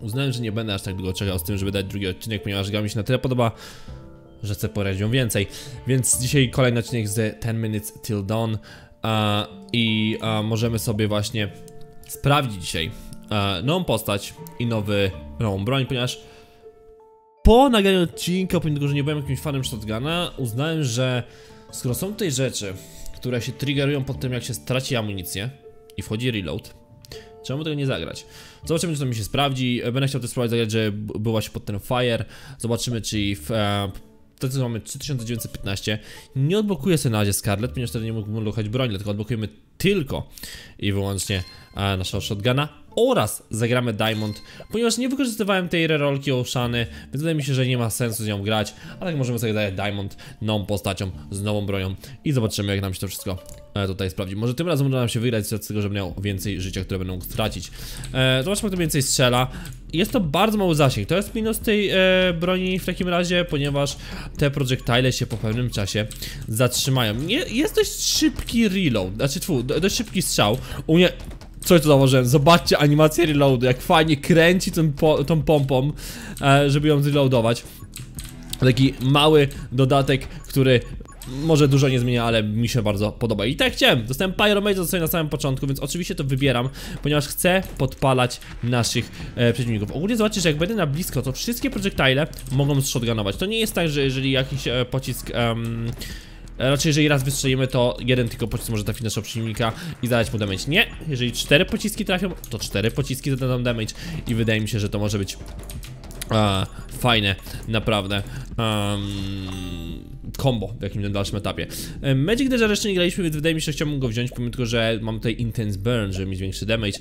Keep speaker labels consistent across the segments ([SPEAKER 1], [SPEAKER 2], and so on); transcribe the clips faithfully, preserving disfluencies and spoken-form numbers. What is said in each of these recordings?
[SPEAKER 1] uznałem, że nie będę aż tak długo czekał z tym, żeby dać drugi odcinek, ponieważ gra mi się na tyle podoba, że chcę pograć ją więcej. Więc dzisiaj kolejny odcinek z ten minutes till dawn uh, i uh, możemy sobie właśnie sprawdzić dzisiaj uh, nową postać i nowy, nową broń, ponieważ po nagraniu odcinka, pomimo tego, że nie byłem jakimś fanem shotguna, uznałem, że skoro są tutaj rzeczy, które się triggerują po tym, jak się straci amunicję i wchodzi reload, czemu tego nie zagrać? Zobaczymy, czy to mi się sprawdzi. Będę chciał też spróbować zagrać, że była się pod ten fire. Zobaczymy, czy w... E, wtedy mamy trzy tysiące dziewięćset piętnaście. Nie odblokuję sobie na razie Scarlet, ponieważ wtedy nie mógłbym odblokować broni, dlatego odblokujemy tylko i wyłącznie e, naszego shotguna oraz zagramy Diamond, ponieważ nie wykorzystywałem tej rerolki Oceany, więc wydaje mi się, że nie ma sensu z nią grać, a tak możemy sobie dać Diamond nową postacią, z nową bronią i zobaczymy, jak nam się to wszystko e, tutaj sprawdzi. Może tym razem uda nam się wygrać z tego, że miał więcej życia, które będą mógł stracić. E, zobaczmy, kto więcej strzela. Jest to bardzo mały zasięg, to jest minus tej e, broni w takim razie, ponieważ te projectile się po pewnym czasie zatrzymają. Nie, jest dość szybki reload, znaczy tfu, dość szybki strzał. U mnie... Coś tu założyłem, zobaczcie animację reloadu, jak fajnie kręci tą, po, tą pompą, e, żeby ją zreloadować. Taki mały dodatek, który może dużo nie zmienia, ale mi się bardzo podoba. I tak chciałem, dostałem Pyromage sobie na samym początku, więc oczywiście to wybieram, ponieważ chcę podpalać naszych e, przeciwników. Ogólnie zobaczcie, że jak będę na blisko, to wszystkie projectile mogą shotgunować. To nie jest tak, że jeżeli jakiś e, pocisk... Um, Raczej jeżeli raz wystrzelimy, to jeden tylko pocisk może trafić naszego przeciwnika i zadać mu damage. Nie, jeżeli cztery pociski trafią, to cztery pociski zadadzą damage i wydaje mi się, że to może być uh, fajne, naprawdę um, combo w jakimś dalszym etapie. Magic Dodge jeszcze nie graliśmy, więc wydaje mi się, że chciałbym go wziąć, pomimo tego, że mam tutaj Intense Burn, żeby mieć większy damage,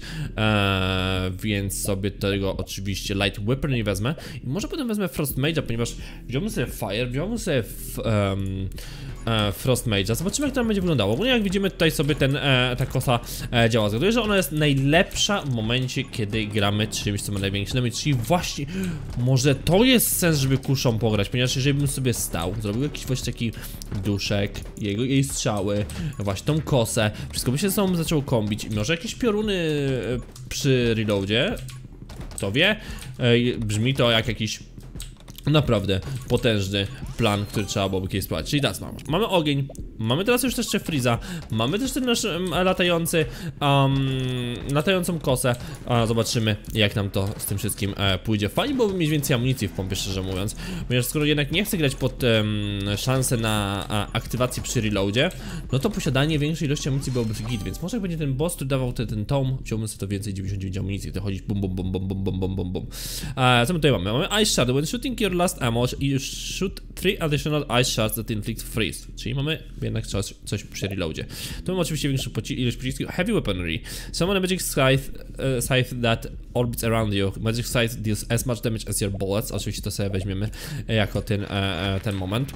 [SPEAKER 1] uh, więc sobie tego oczywiście Light Weapon nie wezmę i może potem wezmę Frost Mage'a, ponieważ wziąłbym sobie Fire, wziąłbym sobie f, um, uh, Frost Mage'a. Zobaczymy, jak to będzie wyglądało. Ogólnie jak widzimy, tutaj sobie ten, e, ta kosa e, działa. Zgaduję, że ona jest najlepsza w momencie, kiedy gramy czymś, co ma największy damage, czyli właśnie może to jest sens, żeby kuszą pograć, ponieważ jeżeli bym sobie stał, zrobił jakiś właśnie taki duszek, jego, jej strzały, właśnie tą kosę, wszystko by się ze sobą zaczęło kombić i może jakieś pioruny przy reloadzie, kto wie, e, brzmi to jak jakiś naprawdę potężny plan, który trzeba byłoby kiedyś sprawdzić. Czyli teraz mamy, mamy ogień, mamy teraz już jeszcze Freeza, mamy też ten nasz um, latający, um, latającą kosę. A zobaczymy, jak nam to z tym wszystkim e, pójdzie. Fajnie byłoby mieć więcej amunicji w pompie, szczerze mówiąc, ponieważ skoro jednak nie chcę grać pod um, szansę na a, aktywację przy reloadzie, no to posiadanie większej ilości amunicji byłoby git, więc może jak będzie ten boss, który dawał te, ten tom, wziąłbym sobie to więcej, dziewięćdziesiąt dziewięć amunicji, to chodzić bum bum bum bum bum bum bum bum. E, co my tutaj mamy? Mamy Ice Shadow, when shooting your last ammo, you shoot three additional ice shards that inflict freeze. Czyli mamy jednak coś, coś przy reloadzie. Tu mamy oczywiście większą ilość pocisków. Heavy weaponry. Summon a magic scythe, uh, scythe that orbits around you. Magic scythe deals as much damage as your bullets. Oczywiście to sobie weźmiemy jako ten, uh, ten moment.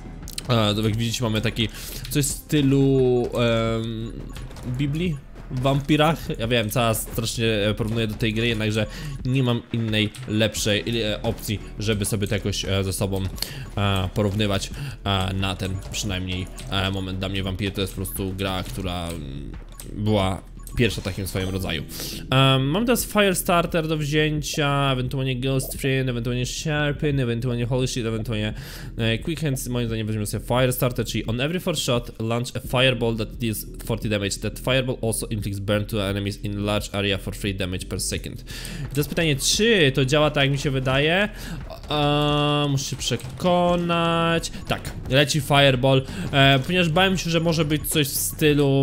[SPEAKER 1] Uh, jak widzicie, mamy taki coś w stylu um, Biblii w wampirach. Ja wiem, cała strasznie porównuję do tej gry, jednakże nie mam innej, lepszej opcji, żeby sobie to jakoś ze sobą porównywać na ten przynajmniej moment. Dla mnie Vampiry to jest po prostu gra, która była pierwsza takim swoim rodzaju. Um, mam teraz Firestarter do wzięcia, ewentualnie Ghost Friend, ewentualnie Sharpen, ewentualnie Holy Shit, ewentualnie e, Quick Hands. Moim zdaniem weźmiemy sobie Firestarter, czyli on every fourth shot launch a fireball that deals forty damage. That fireball also inflicts burn to enemies in large area for three damage per second. I to jest pytanie, czy to działa tak, jak mi się wydaje? Uh, muszę się przekonać. Tak, leci Fireball, e, ponieważ bałem się, że może być coś w stylu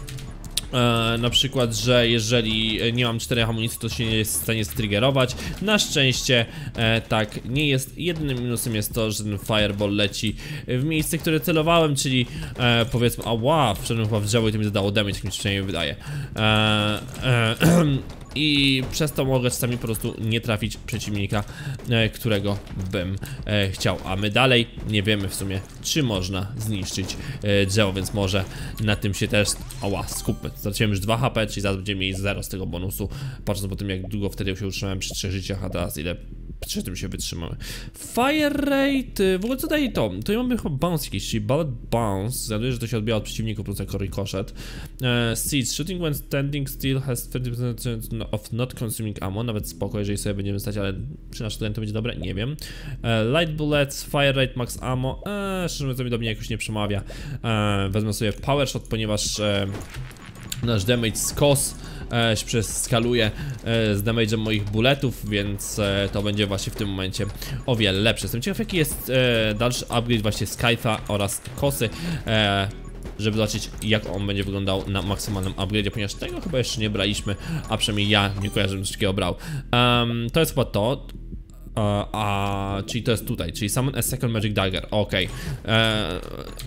[SPEAKER 1] E, na przykład, że jeżeli nie mam czterech amunicji, to się nie jest w stanie striggerować. Na szczęście e, tak nie jest. Jedynym minusem jest to, że ten fireball leci w miejsce, które celowałem, czyli e, powiedzmy, ała, wszedłem chyba w drzewo i to mi zadało damage, jak mi się przynajmniej wydaje. E, e, I przez to mogę czasami po prostu nie trafić przeciwnika, e, którego bym e, chciał. A my dalej nie wiemy w sumie, czy można zniszczyć e, drzewo, więc może na tym się też, ała, skupmy. Straciłem już dwa H P, czyli zaraz będziemy mieli zero z tego bonusu, patrząc po tym, jak długo wtedy się utrzymałem przy trzech życiach, a teraz ile? przy tym się wytrzymamy. Fire rate, w ogóle co daje to? Tutaj mamy chyba bounce jakiś, czyli bullet bounce, zgaduję, że to się odbija od przeciwników plus jako ricochet. E, Siege, shooting when standing still has thirty percent of not consuming ammo, nawet spoko, jeżeli sobie będziemy stać, ale przy naszym to będzie dobre, nie wiem. E, light bullets, fire rate, max ammo, eee, szczerze mówiąc, to mi do mnie jakoś nie przemawia. E, wezmę sobie power shot, ponieważ e, nasz damage z kos e, się przeskaluje e, z damage'em moich bulletów, więc e, to będzie właśnie w tym momencie o wiele lepsze. Jestem ciekaw, jaki jest e, dalszy upgrade właśnie Skyfa oraz kosy, e, żeby zobaczyć, jak on będzie wyglądał na maksymalnym upgrade'ie, ponieważ tego chyba jeszcze nie braliśmy, a przynajmniej ja nie kojarzę, żebym coś takiego brał. Um, to jest chyba to. Uh, a, czyli to jest tutaj, czyli summon a second magic dagger, okej. Okay.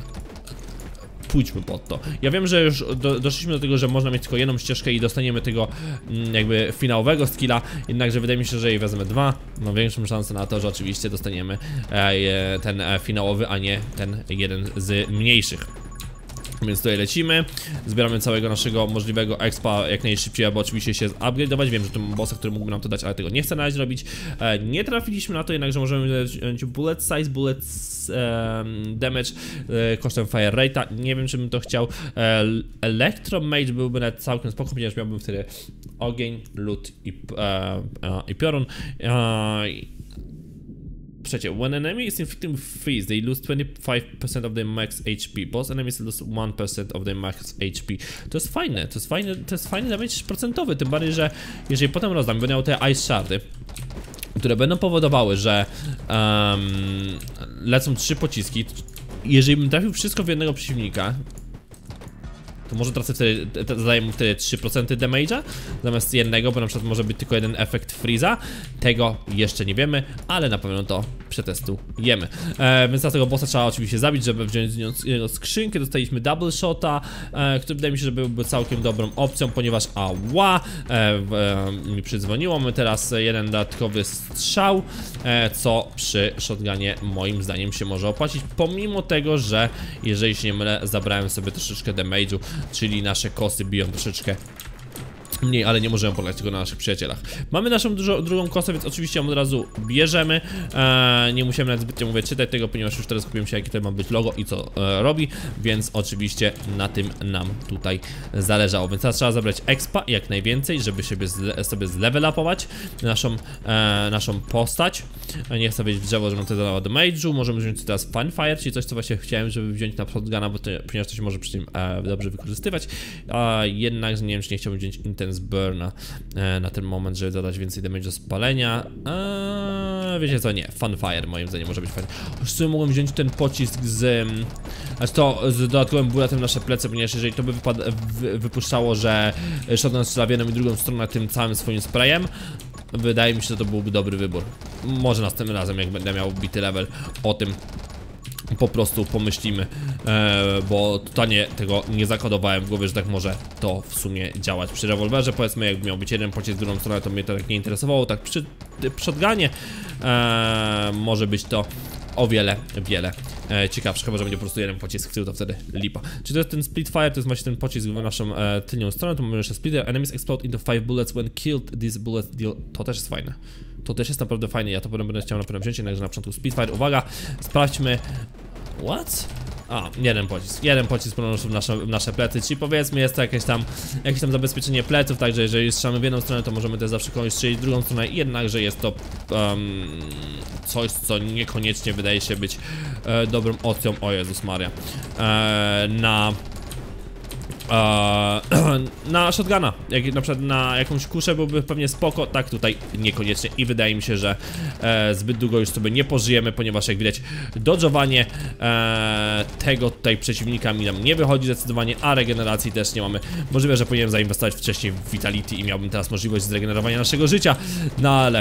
[SPEAKER 1] Pójdźmy pod to. Ja wiem, że już do, doszliśmy do tego, że można mieć tylko jedną ścieżkę i dostaniemy tego mm, jakby finałowego skilla, jednakże wydaje mi się, że jeżeli wezmę dwa, mam większą szansę na to, że oczywiście dostaniemy e, ten e, finałowy, a nie ten jeden z mniejszych. Więc tutaj lecimy, zbieramy całego naszego możliwego expa jak najszybciej, aby oczywiście się upgrade'ować. Wiem, że to bossa, który mógłby nam to dać, ale tego nie chcę na razie robić. E, nie trafiliśmy na to, jednakże możemy wziąć bullet size, bullet e, damage e, kosztem fire rate'a. Nie wiem, czy bym to chciał. E, Electro Mage byłby nawet całkiem spoko, ponieważ miałbym wtedy ogień, lód i, e, e, i piorun. E, Przecie, when enemy is inflicted with freeze, they lose twenty-five percent of their max H P. Boss enemies lose one percent of their max H P. To jest fajne, to jest fajne, to jest fajny damage procentowy, tym bardziej, że jeżeli potem rozdam, będę miał te Ice Shardy, które będą powodowały, że um, lecą trzy pociski. Jeżeli bym trafił wszystko w jednego przeciwnika, to może tracę wtedy, zadaję mu wtedy trzy procent damage'a zamiast jednego, bo na przykład może być tylko jeden efekt freeza. Tego jeszcze nie wiemy, ale na pewno to przetestujemy. E, więc na tego bossa trzeba oczywiście zabić, żeby wziąć z niego skrzynkę. Dostaliśmy double shota, e, który wydaje mi się, że byłby całkiem dobrą opcją, ponieważ ała, e, e, mi przydzwoniło. Mamy teraz jeden dodatkowy strzał, e, co przy shotgunie moim zdaniem się może opłacić, pomimo tego, że jeżeli się nie mylę, zabrałem sobie troszeczkę damage'u, czyli nasze kosy biją troszeczkę mniej, ale nie możemy polegać tylko na naszych przyjacielach. Mamy naszą dużo, drugą kosę, więc oczywiście ją od razu bierzemy. eee, Nie musimy nawet zbytnio mówię czytać tego, ponieważ już teraz kupiłem się, jakie to ma być logo i co e, robi, więc oczywiście na tym nam tutaj zależało. Więc teraz trzeba zabrać expa jak najwięcej, żeby sobie, zle, sobie zlevelapować naszą, e, naszą postać. Nie chcę wejść w drzewo, żeby to dało damage'u. Możemy wziąć teraz Funfire, czyli coś, co właśnie chciałem, żeby wziąć na shotguna, bo to, ponieważ to się może przy tym e, dobrze wykorzystywać. e, Jednak nie wiem, czy nie chciałbym wziąć Intense Burna e, na ten moment, żeby dodać więcej damage do spalenia. Eee, wiecie co, nie, Funfire moim zdaniem może być fajny. Już sobie mogłem wziąć ten pocisk z... Znaczy to z dodatkowym bulletem nasze plecy, ponieważ jeżeli to by wypad, wy, wypuszczało, że shotgun strzela w jedną i drugą stronę tym całym swoim sprayem, wydaje mi się, że to byłby dobry wybór. Może następnym razem, jak będę miał bity level, o tym po prostu pomyślimy, e, bo totalnie tego nie zakodowałem w głowie, że tak może to w sumie działać. Przy rewolwerze, powiedzmy, jakby miał być jeden pocisk w drugą stronę, to mnie to tak nie interesowało. Tak przy shotgunie e, może być to o wiele, wiele e, ciekawsze, chyba że będzie po prostu jeden pocisk w tył, to wtedy lipa. Czy to jest ten split fire, to jest właśnie ten pocisk w naszą e, tylnią stronę, to mamy jeszcze splitter. Enemies explode into five bullets when killed. These bullets deal. To też jest fajne. To też jest naprawdę fajne, ja to potem będę chciał na pewno wziąć, jednakże na początku split fire. Uwaga, sprawdźmy. What? A, jeden pocisk, jeden pocisk płynął w nasze, w nasze plecy, czyli powiedzmy jest to jakieś tam, jakieś tam zabezpieczenie pleców, także jeżeli strzelamy w jedną stronę, to możemy też zawsze kogoś strzelić w drugą stronę, jednakże jest to um, coś, co niekoniecznie wydaje się być e, dobrą opcją, o Jezus Maria, e, na... Eee, na shotguna, jak na przykład na jakąś kuszę byłby pewnie spoko, tak tutaj niekoniecznie i wydaje mi się, że e, zbyt długo już sobie nie pożyjemy, ponieważ jak widać dodżowanie e, tego tutaj przeciwnika mi nam nie wychodzi zdecydowanie, a regeneracji też nie mamy. Możliwe, że powinienem zainwestować wcześniej w Vitality i miałbym teraz możliwość zregenerowania naszego życia, no ale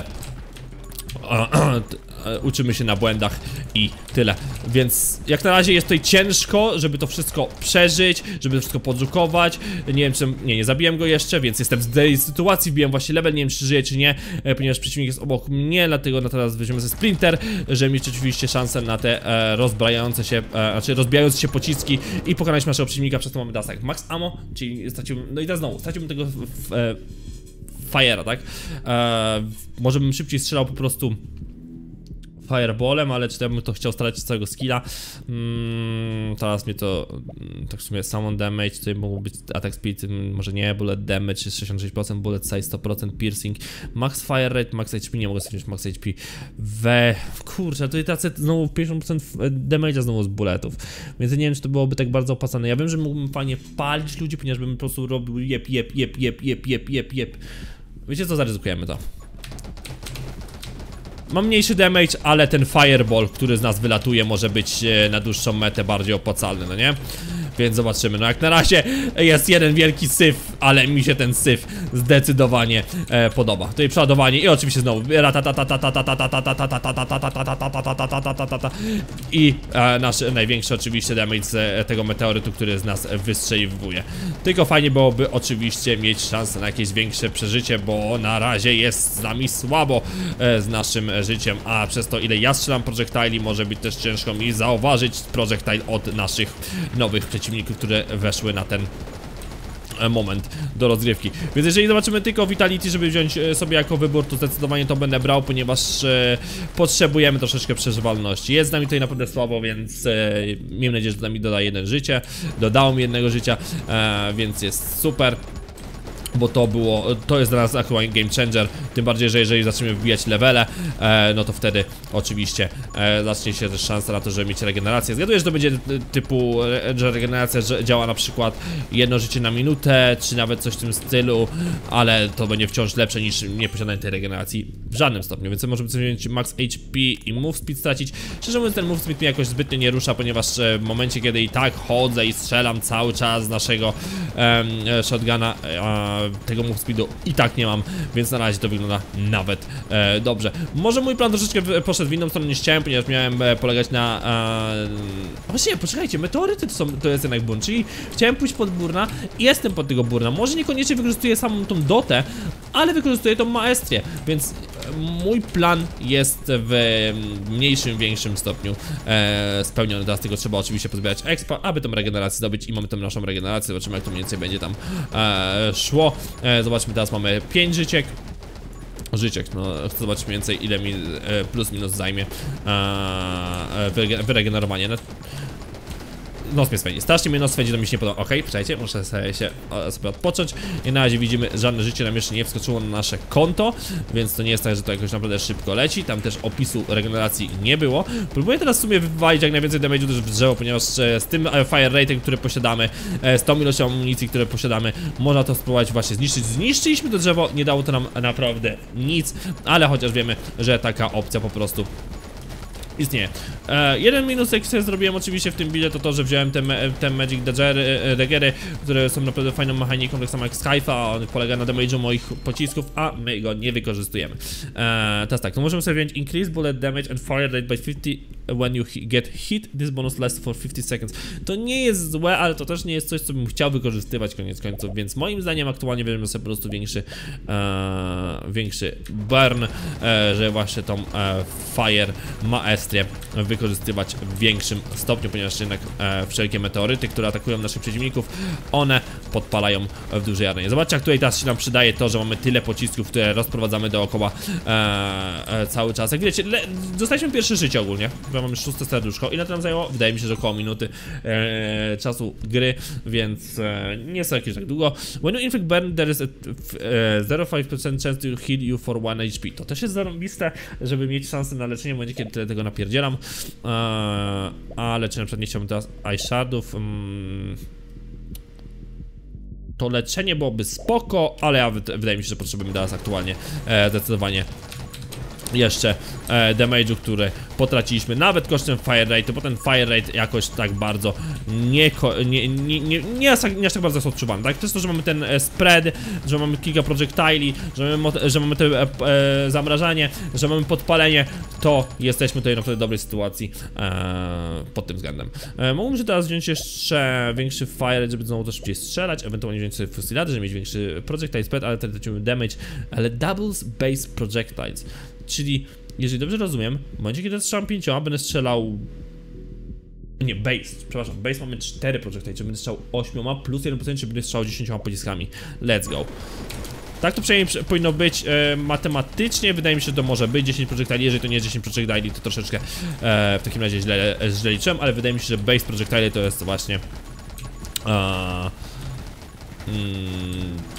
[SPEAKER 1] uczymy się na błędach i tyle. Więc jak na razie jest tutaj ciężko, żeby to wszystko przeżyć, żeby to wszystko podrukować. Nie wiem, czy... Nie, nie zabiłem go jeszcze, więc jestem w tej sytuacji, wbiłem właśnie level, nie wiem, czy żyję, czy nie, ponieważ przeciwnik jest obok mnie, dlatego na teraz weźmiemy ze splinter, żeby mieć oczywiście szansę na te e, rozbrajające się, e, znaczy rozbijające się pociski i pokonać naszego przeciwnika. Przez to mamy teraz tak, max ammo, czyli straciłbym, no i teraz znowu, straciłbym tego w, w, Fire'a, tak? Eee, może bym szybciej strzelał po prostu fireballem, ale czy ja bym to chciał starać z całego skilla. Mm, teraz mnie to, tak w sumie summon damage, tutaj mógł być attack speed, może nie, bullet damage jest sześćdziesiąt sześć procent, bullet size sto procent, piercing, max fire rate, max H P, nie mogę sobie wziąć max H P. We, kurczę, tutaj tacy znowu pięćdziesiąt procent damage'a znowu z bulletów, więc nie wiem, czy to byłoby tak bardzo opłacane. Ja wiem, że mógłbym fajnie palić ludzi, ponieważ bym po prostu robił jep, jep, jep, jep, jep, jep, jep, jep. Wiecie co, zaryzykujemy to. Mam mniejszy damage, ale ten fireball, który z nas wylatuje, może być na dłuższą metę bardziej opłacalny, no nie? Więc zobaczymy, no jak na razie jest jeden wielki syf, ale mi się ten syf zdecydowanie e, podoba. Tutaj przeładowanie i oczywiście znowu i e, nasz największy oczywiście damage z tego meteorytu, który z nas wystrzeliwuje. Tylko fajnie byłoby oczywiście mieć szansę na jakieś większe przeżycie, bo na razie jest z nami słabo e, z naszym życiem, a przez to ile ja strzelam projectili może być też ciężko mi zauważyć projectile od naszych nowych przeciwników, które weszły na ten moment do rozgrywki. Więc jeżeli zobaczymy tylko Vitality, żeby wziąć sobie jako wybór, to zdecydowanie to będę brał, ponieważ e, potrzebujemy troszeczkę przeżywalności. Jest z nami tutaj naprawdę słabo, więc e, miejmy nadzieję, że to mi doda jeden życie. Dodało mi jednego życia, e, więc jest super. Bo to było, to jest dla nas aktualnie game changer. Tym bardziej, że jeżeli zaczniemy wbijać levele, e, no to wtedy oczywiście e, zacznie się też szansa na to, żeby mieć regenerację. Zgaduję, że to będzie typu, że regeneracja że działa na przykład jedno życie na minutę, czy nawet coś w tym stylu, ale to będzie wciąż lepsze niż nieposiadanie tej regeneracji w żadnym stopniu, więc możemy sobie wziąć max H P i move speed stracić. Szczerze mówiąc, ten move speed mnie jakoś zbytnio nie rusza, ponieważ w momencie, kiedy i tak chodzę i strzelam cały czas z naszego um, shotguna, um, tego move speedu i tak nie mam, więc na razie to wygląda nawet e, dobrze. Może mój plan troszeczkę poszedł w inną stronę niż chciałem, ponieważ miałem e, polegać na... E... Właśnie, poczekajcie, meteoryty to, są, to jest jednak burn, czyli chciałem pójść pod burna i jestem pod tego burna. Może niekoniecznie wykorzystuję samą tą dotę, ale wykorzystuję tą maestrię, więc mój plan jest w mniejszym, większym stopniu e, spełniony. Teraz tylko trzeba oczywiście pozbierać expa, aby tą regenerację zdobyć i mamy tą naszą regenerację. Zobaczymy, jak to mniej więcej będzie tam e, szło. E, zobaczmy, teraz mamy pięć życiek. Życiek, no chcę zobaczyć mniej więcej, ile mi e, plus minus zajmie e, wyre wyregenerowanie. Nos mnie swędzi, strasznie mnie nos swędzi, to mi się nie podoba. Okej, przejdzie, muszę sobie się sobie odpocząć. I na razie widzimy, żadne życie nam jeszcze nie wskoczyło na nasze konto, więc to nie jest tak, że to jakoś naprawdę szybko leci. Tam też opisu regeneracji nie było. Próbuję teraz w sumie wywalić jak najwięcej damage'u też w drzewo, ponieważ z tym fire rate'em, który posiadamy, z tą ilością amunicji, które posiadamy, można to spróbować właśnie zniszczyć. Zniszczyliśmy to drzewo, nie dało to nam naprawdę nic, ale chociaż wiemy, że taka opcja po prostu istnieje. E, jeden minus, jak sobie zrobiłem oczywiście w tym buildzie, to to, że wziąłem te, te Magic Daggery, które są naprawdę fajną mechaniką, tak samo jak Skyfa, on polega na damage'u moich pocisków, a my go nie wykorzystujemy. E, teraz tak, to możemy sobie wziąć Increase Bullet Damage and Fire Rate by fifty when you get hit, this bonus lasts for fifty seconds. To nie jest złe, ale to też nie jest coś, co bym chciał wykorzystywać koniec końców, więc moim zdaniem aktualnie weźmiemy sobie po prostu większy e, większy burn, e, że właśnie tą e, Fire Maestrię wykorzystywać w większym stopniu, ponieważ jednak e, wszelkie meteoryty, które atakują naszych przeciwników, one podpalają w dużej arenie. Zobaczcie, jak tutaj teraz się nam przydaje to, że mamy tyle pocisków, które rozprowadzamy dookoła e, e, cały czas. Jak widać, dostaliśmy pierwsze życie ogólnie, bo mamy szóste serduszko. Ile to nam zajęło? Wydaje mi się, że około minuty e, czasu gry, więc e, nie jest to jakieś tak długo. When you inflict burn, there is a zero przecinek pięć procent chance to heal you for one H P. To też jest zarąbiste, żeby mieć szansę na leczenie w momencie, kiedy tyle tego napierdzielam. Eee, ale czy na przykład nie chciałbym teraz Ice Shardów? Mm, to leczenie byłoby spoko, ale ja wydaje mi się, że potrzebujemy teraz aktualnie e, zdecydowanie jeszcze e, damage'u, który potraciliśmy nawet kosztem fire rate, bo ten fire rate jakoś tak bardzo nie, nie, nie, nie, nie, aż, tak, nie aż tak bardzo jest odczuwany, tak? Przez to, że mamy ten e, spread, że mamy kilka projectili, że mamy, że mamy te e, e, zamrażanie, że mamy podpalenie, to jesteśmy tutaj na tyle dobrej sytuacji e, pod tym względem. E, mógłbym teraz wziąć jeszcze większy fire rate, żeby znowu to szybciej strzelać, ewentualnie wziąć sobie fusilady, żeby mieć większy projectile spread, ale wtedy tracimy damage, ale doubles base projectiles. Czyli, jeżeli dobrze rozumiem, w momencie, kiedy strzelam pięcioma, będę strzelał... Nie, base, przepraszam, base mamy cztery projectile, czyli będę strzelał ośmioma plus jeden procent, czy będę strzelał dziesięcioma pociskami. Let's go. Tak to przynajmniej powinno być e, matematycznie, wydaje mi się, że to może być dziesięć projectili, jeżeli to nie jest dziesięć projectili, to troszeczkę e, w takim razie źle, źle liczyłem, ale wydaje mi się, że base projectili to jest właśnie e, mm,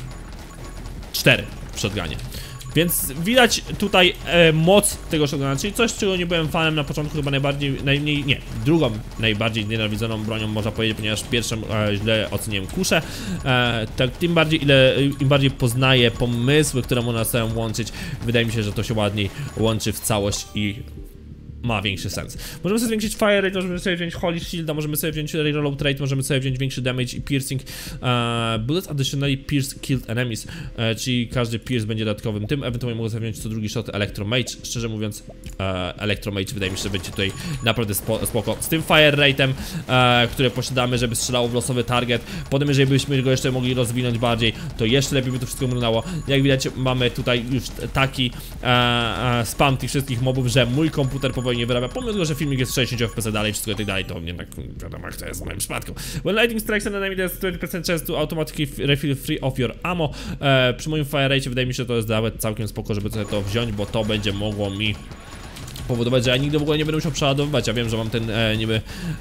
[SPEAKER 1] cztery w shotgunie. Więc widać tutaj e, moc tego shotguna, czyli coś, czego nie byłem fanem na początku, chyba najbardziej, najmniej, nie, drugą najbardziej nienawidzoną bronią można powiedzieć, ponieważ pierwszą e, źle oceniłem kuszę. E, tak tym bardziej, ile im bardziej poznaję pomysły, które można sobie łączyć, wydaje mi się, że to się ładniej łączy w całość i ma większy sens. Możemy sobie zwiększyć fire rate, możemy sobie wziąć holy shielda, możemy sobie wziąć reload rate, możemy sobie wziąć większy damage i piercing. Uh, bullets additionally pierce killed enemies, uh, czyli każdy pierce będzie dodatkowym tym. Ewentualnie mogę sobie wziąć co drugi shot electromage. Szczerze mówiąc, uh, electromage wydaje mi się, że będzie tutaj naprawdę spo spoko. Z tym fire rate'em, uh, które posiadamy, żeby strzelało w losowy target. Potem, jeżeli byśmy go jeszcze mogli rozwinąć bardziej, to jeszcze lepiej by to wszystko wyglądało. Jak widać, mamy tutaj już taki uh, uh, spam tych wszystkich mobów, że mój komputer powoli nie wyrabia, pomimo tego, że filmik jest sześćdziesiąt F P S dalej, wszystko i tak dalej, to jednak wiadomo, jak to jest w moim przypadku. When lightning strikes an enemy, there's twenty percent chance to automatically refill free of your ammo. E, przy moim fire rate wydaje mi się, że to jest nawet całkiem spoko, żeby sobie to wziąć, bo to będzie mogło mi powodować, że ja nigdy w ogóle nie będę musiał przeładowywać. Ja wiem, że mam ten e, niby e,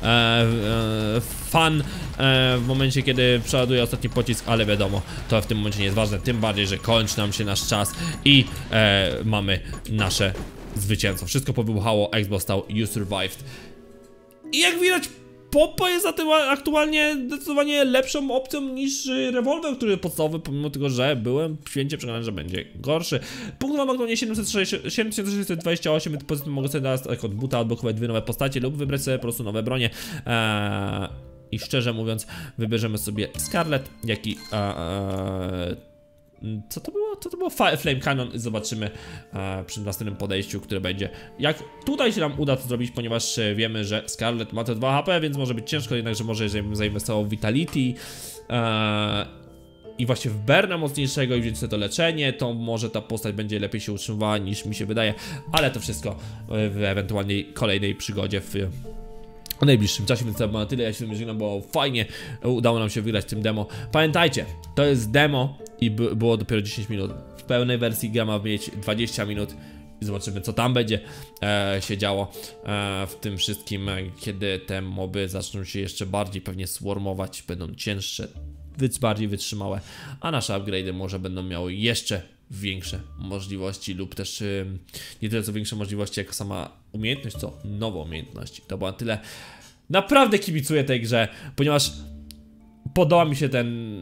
[SPEAKER 1] e, fan e, w momencie, kiedy przeładuję ostatni pocisk, ale wiadomo, to w tym momencie nie jest ważne, tym bardziej, że kończy nam się nasz czas i e, mamy nasze zwycięstwo. Wszystko powybuchało, Xbox stał, you survived. I jak widać, Poppa jest zatem aktualnie zdecydowanie lepszą opcją niż rewolwer, który podstawowy, pomimo tego, że byłem święcie przekonany, że będzie gorszy. Punkt mam aktualnie siedemset sześćset dwadzieścia osiem, pozytywnie mogę sobie teraz jako od buta odblokować dwie nowe postacie lub wybrać sobie po prostu nowe bronie. Eee, I szczerze mówiąc, wybierzemy sobie Scarlet, jak i eee, Co to było? Co to było? Flame Cannon i zobaczymy e, przy następnym podejściu, które będzie. Jak tutaj się nam uda to zrobić, ponieważ e, wiemy, że Scarlet ma te dwa H P, więc może być ciężko, jednakże może zainwestował w Vitality e, i właśnie w Berna mocniejszego i wziąć sobie to leczenie, to może ta postać będzie lepiej się utrzymywała niż mi się wydaje, ale to wszystko w ewentualnej kolejnej przygodzie w w najbliższym czasie, więc to było na tyle. Ja się z tym żegnam, bo fajnie udało nam się wygrać tym demo. Pamiętajcie, to jest demo i by, było dopiero dziesięć minut. W pełnej wersji gra ma mieć dwadzieścia minut i zobaczymy, co tam będzie e, się działo e, w tym wszystkim, e, kiedy te moby zaczną się jeszcze bardziej pewnie swarmować, będą cięższe, bardziej wytrzymałe, a nasze upgrade'y może będą miały jeszcze większe możliwości lub też yy, nie tyle co większe możliwości jako sama umiejętność, co nowe umiejętności. To było na tyle. Naprawdę kibicuję tej grze, ponieważ podoba mi się ten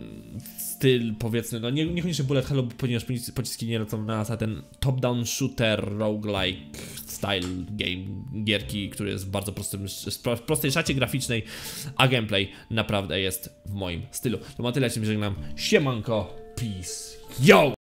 [SPEAKER 1] styl, powiedzmy, no nie, niekoniecznie bullet hell, ponieważ pociski nie lecą na nas, a ten top-down shooter, roguelike style game, gierki, który jest w bardzo prostym, w prostej szacie graficznej, a gameplay naprawdę jest w moim stylu. To na tyle, ja się żegnam. Siemanko, peace, yo!